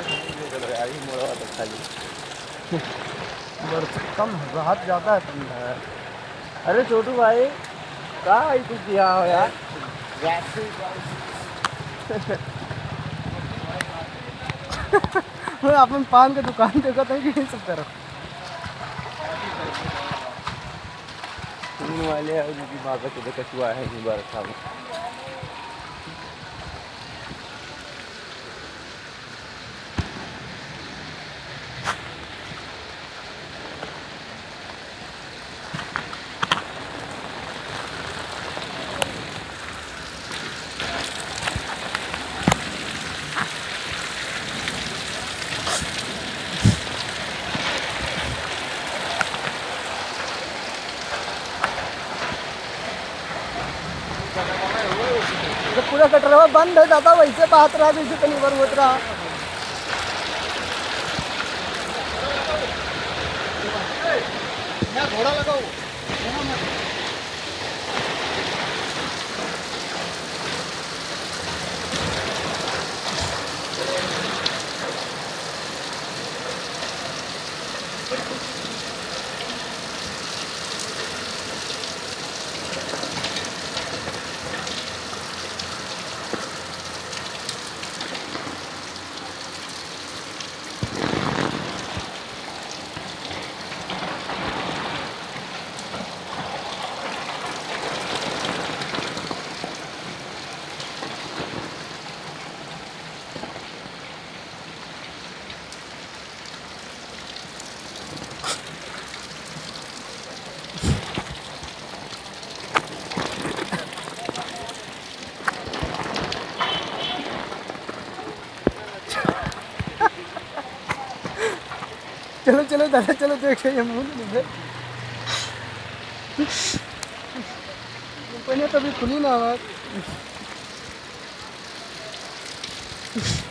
कम राहत ज़्यादा है ठंडा है। अरे छोटू भाई कहाँ आई तू किया हो यार? अपन पान के दुकान देखा था कि नहीं सब तरफ वाले उनकी माता के कछुआ है बरसा में। पूरा कटरवा बंद है दादा, वैसे बात रहा जैसे कहीं बार होत रहा। घोड़ा लगाओ चलो चलो दादा चलो देखिए ये मुझे कभी खुली ना आवाज।